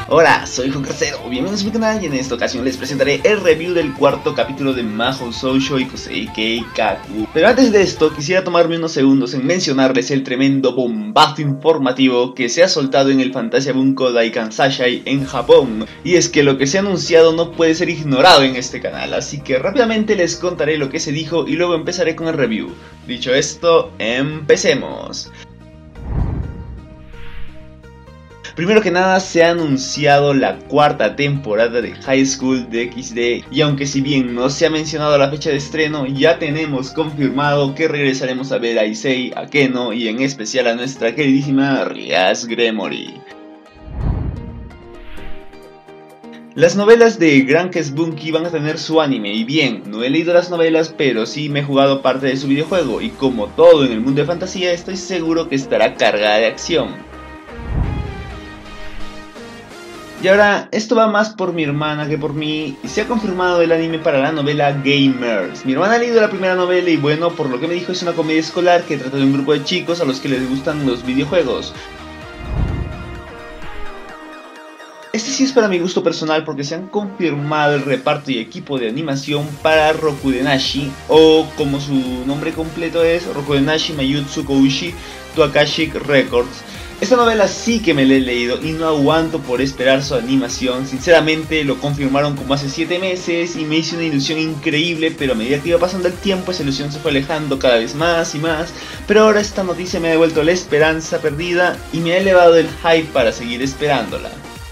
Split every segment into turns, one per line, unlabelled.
Hola, soy Juncasero, bienvenidos a mi canal y en esta ocasión les presentaré el review del cuarto capítulo de Mahou Shoujo Ikusei Keikaku. Pero antes de esto, quisiera tomarme unos segundos en mencionarles el tremendo bombazo informativo que se ha soltado en el Fantasia Bunko Daikansashai en Japón. Y es que lo que se ha anunciado no puede ser ignorado en este canal, así que rápidamente les contaré lo que se dijo y luego empezaré con el review. Dicho esto, empecemos. Primero que nada, se ha anunciado la cuarta temporada de High School DxD y aunque si bien no se ha mencionado la fecha de estreno, ya tenemos confirmado que regresaremos a ver a Issei, a Keno y en especial a nuestra queridísima Rias Gremory. Las novelas de Grankes Bunki van a tener su anime, y bien, no he leído las novelas, pero sí me he jugado parte de su videojuego, y como todo en el mundo de fantasía, estoy seguro que estará cargada de acción. Y ahora, esto va más por mi hermana que por mí, y se ha confirmado el anime para la novela Gamers. Mi hermana ha leído la primera novela y bueno, por lo que me dijo es una comedia escolar que trata de un grupo de chicos a los que les gustan los videojuegos. Este sí es para mi gusto personal porque se han confirmado el reparto y equipo de animación para Rokudenashi, o como su nombre completo es Rokudenashi Mayutsu Koushi to Akashic Records. Esta novela sí que me la he leído y no aguanto por esperar su animación. Sinceramente lo confirmaron como hace 7 meses y me hizo una ilusión increíble, pero a medida que iba pasando el tiempo esa ilusión se fue alejando cada vez más y más. Pero ahora esta noticia me ha devuelto la esperanza perdida y me ha elevado el hype para seguir esperándola.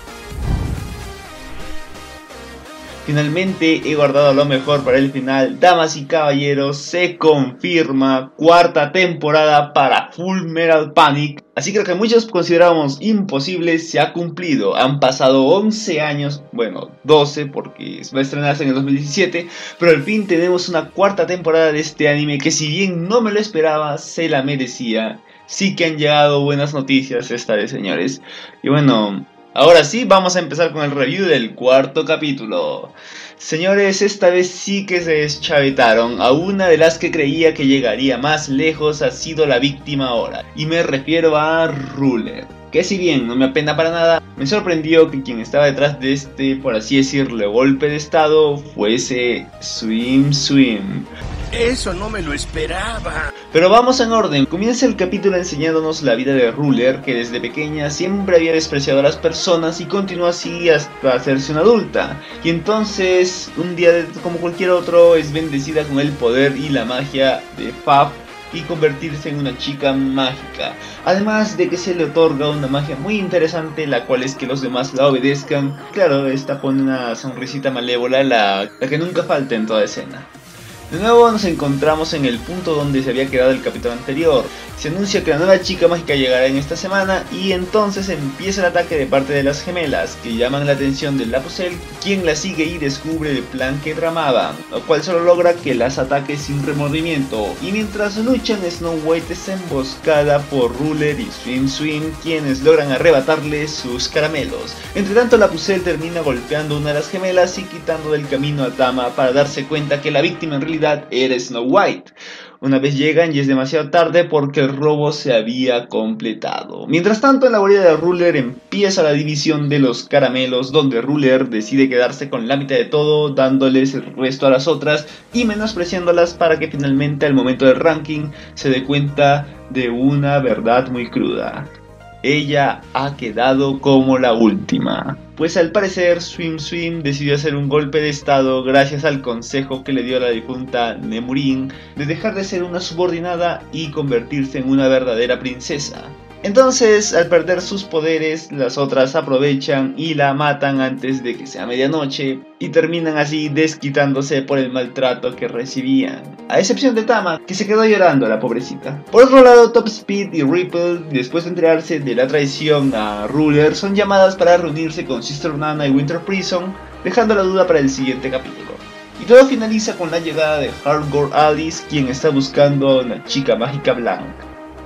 Finalmente he guardado lo mejor para el final, damas y caballeros, se confirma cuarta temporada para Full Metal Panic. Así que lo que muchos considerábamos imposible se ha cumplido. Han pasado 11 años, bueno 12 porque va a estrenarse en el 2017, pero al fin tenemos una cuarta temporada de este anime que si bien no me lo esperaba, se la merecía. Sí que han llegado buenas noticias esta vez, señores. Y bueno, ahora sí, vamos a empezar con el review del cuarto capítulo. Señores, esta vez sí que se deschavetaron. A una de las que creía que llegaría más lejos ha sido la víctima ahora. Y me refiero a Ruler. Que si bien no me apena para nada, me sorprendió que quien estaba detrás de este, por así decirlo, golpe de estado fuese Swim.
Eso no me lo esperaba.
Pero vamos en orden. Comienza el capítulo enseñándonos la vida de Ruler, que desde pequeña siempre había despreciado a las personas y continuó así hasta hacerse una adulta. Y entonces, un día como cualquier otro, es bendecida con el poder y la magia de Fab y convertirse en una chica mágica. Además de que se le otorga una magia muy interesante, la cual es que los demás la obedezcan. Claro, esta pone una sonrisita malévola, la que nunca falta en toda escena. De nuevo nos encontramos en el punto donde se había quedado el capítulo anterior. Se anuncia que la nueva chica mágica llegará en esta semana y entonces empieza el ataque de parte de las gemelas, que llaman la atención de Lapusel, quien la sigue y descubre el plan que tramaban, lo cual solo logra que las ataque sin remordimiento. Y mientras luchan, Snow White es emboscada por Ruler y Swim, quienes logran arrebatarle sus caramelos. Entre tanto, Lapusel termina golpeando a una de las gemelas y quitando del camino a Tama para darse cuenta que la víctima en realidad era Snow White. Una vez llegan y es demasiado tarde porque el robo se había completado. Mientras tanto, en la guarida de Ruler empieza la división de los caramelos, donde Ruler decide quedarse con la mitad de todo, dándoles el resto a las otras y menospreciándolas para que finalmente al momento del ranking se dé cuenta de una verdad muy cruda. Ella ha quedado como la última. Pues al parecer Swim decidió hacer un golpe de estado gracias al consejo que le dio la difunta Nemurin de dejar de ser una subordinada y convertirse en una verdadera princesa. Entonces, al perder sus poderes, las otras aprovechan y la matan antes de que sea medianoche y terminan así desquitándose por el maltrato que recibían. A excepción de Tama, que se quedó llorando, la pobrecita. Por otro lado, Top Speed y Ripple, después de enterarse de la traición a Ruler, son llamadas para reunirse con Sister Nana y Winter Prison, dejando la duda para el siguiente capítulo. Y todo finaliza con la llegada de Hardcore Alice, quien está buscando a una chica mágica blanca.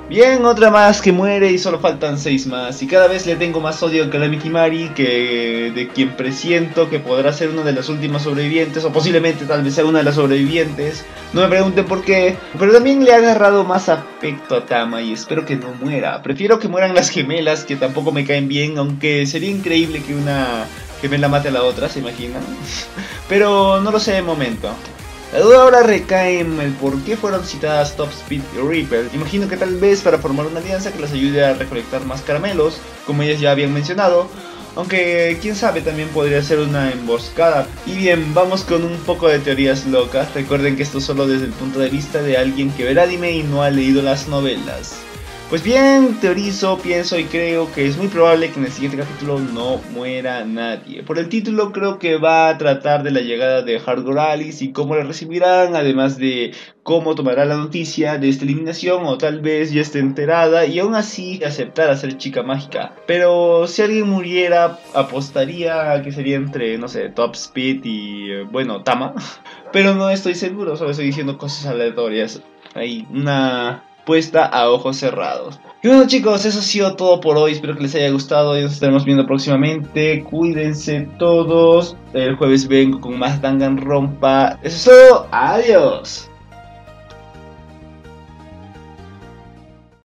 Bien, otra más que muere y solo faltan 6 más. Y cada vez le tengo más odio a Calamity Mari, que de quien presiento que podrá ser una de las últimas sobrevivientes, o posiblemente tal vez sea una de las sobrevivientes. No me pregunten por qué, pero también le ha agarrado más afecto a Tama y espero que no muera. Prefiero que mueran las gemelas, que tampoco me caen bien, aunque sería increíble que una gemela mate a la otra, ¿se imaginan? Pero no lo sé de momento. La duda ahora recae en el por qué fueron citadas Top Speed y Reaper. Imagino que tal vez para formar una alianza que las ayude a recolectar más caramelos, como ellas ya habían mencionado. Aunque quién sabe, también podría ser una emboscada. Y bien, vamos con un poco de teorías locas. Recuerden que esto solo desde el punto de vista de alguien que ve el anime y no ha leído las novelas. Pues bien, teorizo, pienso y creo que es muy probable que en el siguiente capítulo no muera nadie. Por el título creo que va a tratar de la llegada de Hardcore Alice y cómo la recibirán, además de cómo tomará la noticia de esta eliminación o tal vez ya esté enterada y aún así aceptar a ser chica mágica. Pero si alguien muriera, apostaría a que sería entre, no sé, Top Speed y, bueno, Tama. Pero no estoy seguro, solo estoy diciendo cosas aleatorias. Hay una puesta a ojos cerrados. Y bueno chicos, eso ha sido todo por hoy. Espero que les haya gustado y nos estaremos viendo próximamente. Cuídense todos. El jueves vengo con más Danganronpa. Eso es todo. Adiós.